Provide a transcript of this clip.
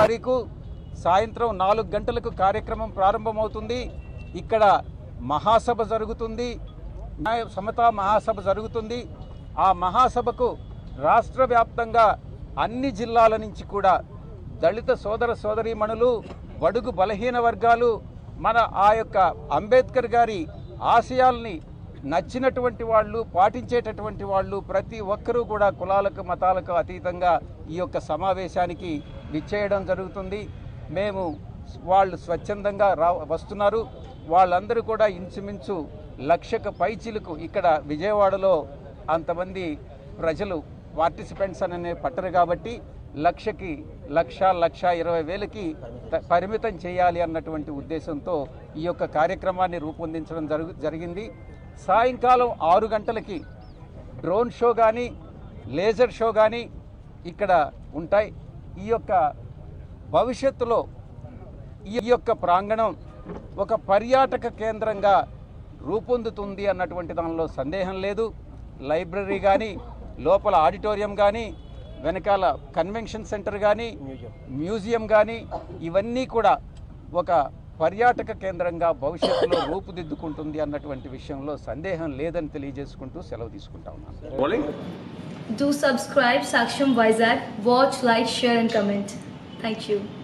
తారీఖు సాయంత్రం 4 గంటలకు కార్యక్రమం ప్రారంభమవుతుంది. ఇక్కడ మహాసభ జరుగుతుంది, సమతా మహాసభ జరుగుతుంది. ఆ మహాసభకు రాష్ట్ర వ్యాప్తంగా అన్ని జిల్లాల నుంచి కూడా దళిత సోదర సోదరీమణులు, బడుగు బలహీన వర్గాలు, మన ఆ యొక్క అంబేద్కర్ గారి ఆశయాల్ని నచ్చినటువంటి వాళ్ళు, పాటించేటటువంటి వాళ్ళు ప్రతి ఒక్కరూ కూడా కులాలకు మతాలకు అతీతంగా ఈ యొక్క సమావేశానికి విచ్చేయడం జరుగుతుంది. మేము వాళ్ళు స్వచ్ఛందంగా వస్తున్నారు. వాళ్ళందరూ కూడా ఇంచుమించు 1,00,000 పైచిలకు ఇక్కడ విజయవాడలో అంతమంది ప్రజలు పార్టిసిపెంట్స్ అనే పట్టరు కాబట్టి 1,00,000కి 1,20,000కి పరిమితం చేయాలి అన్నటువంటి ఉద్దేశంతో ఈ యొక్క కార్యక్రమాన్ని రూపొందించడం జరిగింది. సాయంకాలం 6 గంటలకి డ్రోన్ షో కానీ లేజర్ షో కానీ ఇక్కడ ఉంటాయి. ఈ యొక్క భవిష్యత్తులో ఈ యొక్క ప్రాంగణం ఒక పర్యాటక కేంద్రంగా రూపొందుతుంది అన్నటువంటి దానిలో సందేహం లేదు. లైబ్రరీ కానీ, లోపల ఆడిటోరియం కానీ, వెనకాల కన్వెన్షన్ సెంటర్ కానీ, మ్యూజియం కానీ ఇవన్నీ కూడా ఒక పర్యాటక కేంద్రంగా భవిష్యత్తులో రూపుదిద్దుకుంటుంది అన్నటువంటి విషయంలో సందేహం లేదని తెలియజేసుకుంటూ సెలవు తీసుకుంటా ఉన్నాను. Do subscribe Saksham Vizag, watch, like, share and comment. Thank you.